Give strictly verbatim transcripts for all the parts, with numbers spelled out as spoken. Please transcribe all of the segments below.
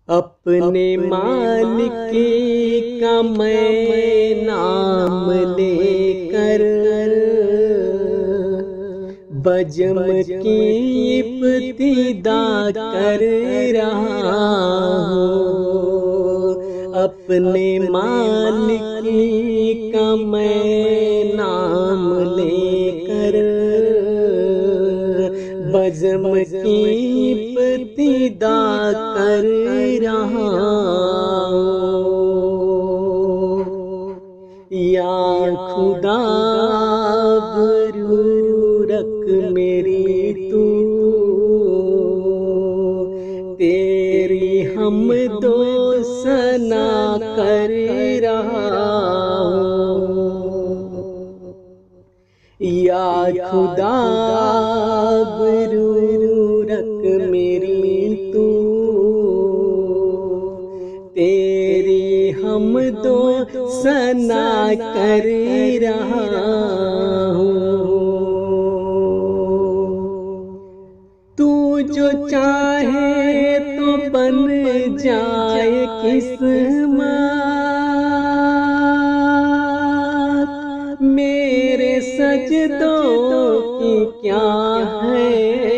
अपने मालिक का मैं नाम लेकर बजम की इब्तिदा कर रहा हूँ। अपने मालिक का मैं नाम लेकर बजम की इब्तिदा कर रहा हूँ। या खुदा बरूरक मेरी तू, तेरी हम दो सना कर रहा हूँ। या खुदा बरूरक मेरी तू, तेरी हम दो सना कर रहा हूँ। तू जो चाहे तो बन जाए किस्मत, मेरे सजदों की क्या है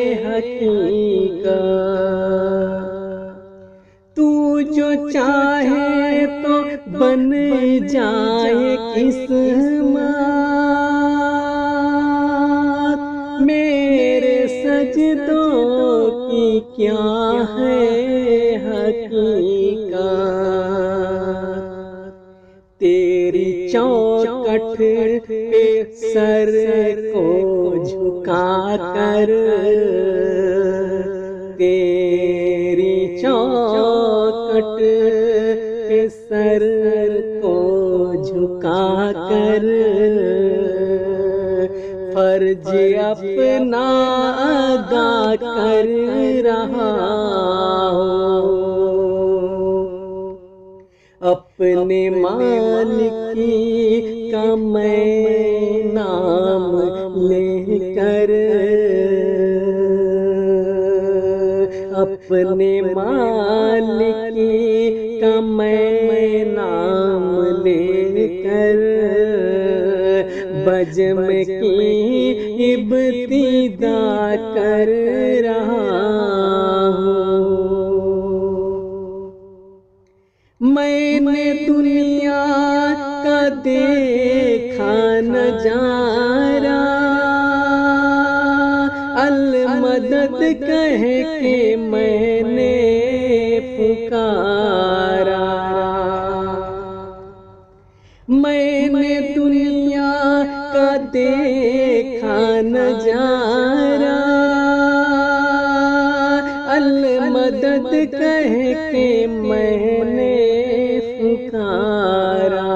हकीकत। तू जो चाहे तो बन जाए किस्मत, मेरे सजदों की क्या है हकीकत। तेरी चौखट पे सर को झुका कर, तेरी चौखट पे सर को झुका कर फर्ज अपना अदा कर रहा हूँ। अपने मालिक का मैं नाम लेकर अपने मालिक का मैं नाम लेकर बजम की इब्तिदा कर रहा हूँ। मैंने दुनिया का देखा नजारा, अल मदद कह के मैंने पुकारा। मैंने दुनिया का देखा नजारा, अल मदद कह के मैंने पुकारा।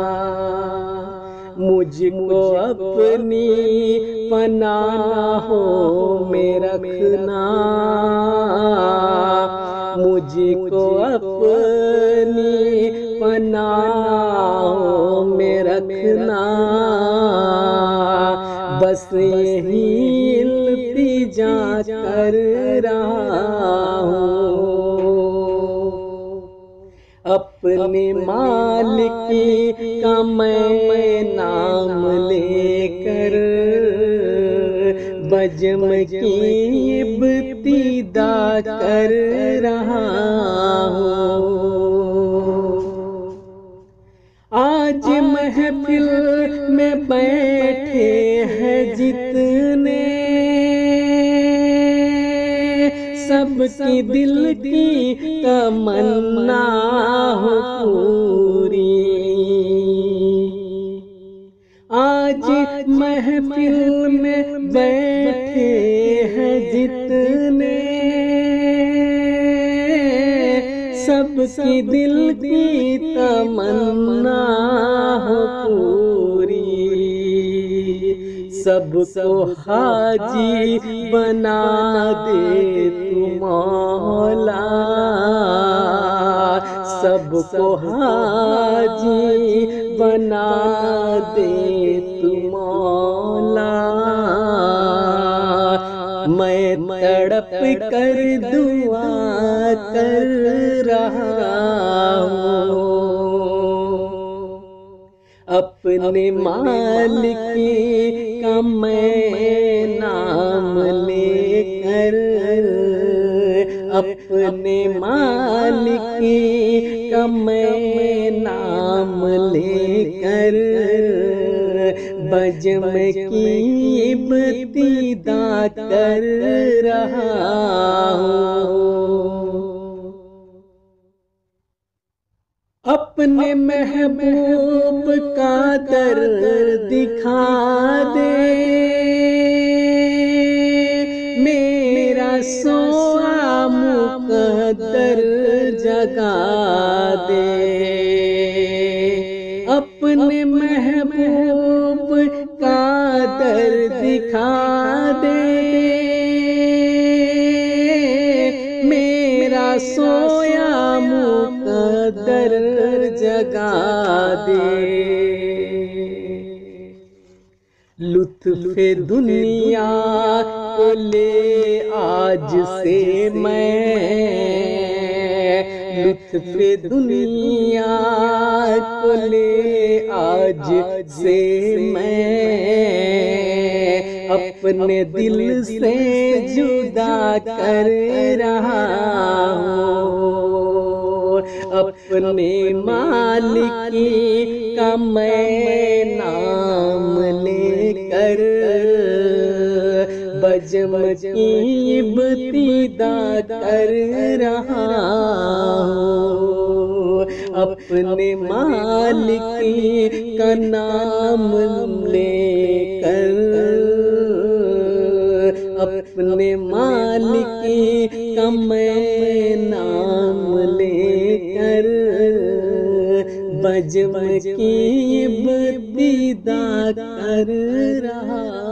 मुझको अपनी पनाहों में रखना, मुझको अपनी पनाहों में रखना। बस यही इल्तिजा कर रहा हूँ। अपने मालिक का मैं नाम लेकर बजम की इब्तिदा कर रहा हूँ। आज महफिल में बैठे हैं जितने, सबकी दिल की तमन्ना हो पूरी। आज महफिल में बैठे हैं जितने, सबकी दिल की तमन्ना हो पूरी। सबको हाजी बना दे तू मौला, सबको हाजी बना दे तू मौला। मैं तड़प कर दुआ कर रहा हूँ। अपने मालिक का मैं नाम लेकर, अपने मालिक का मैं नाम लेकर बजम की इब्तिदा कर रहा हूँ। अपने महबूब का दर दिखा दे, मेरा सोआ मुक़द्दर जगा दे। अपने महबूब का दर दिखा दे, मेरा सोया मुक़द्दर जगा दे। लुत्फ़े दुनिया को ले आज से मैं, लुत्फ़े दुनिया को ले आज से मैं अपने दिल से जुदा कर रहा हूँ। अपने मालिक का मैं नाम लेकर बजम की इब्तिदा कर रहा हूँ। अपने मालिक का नाम लेकर, अपने मालिक का मैं नाम लेकर बजम की इब्तिदा कर रहा।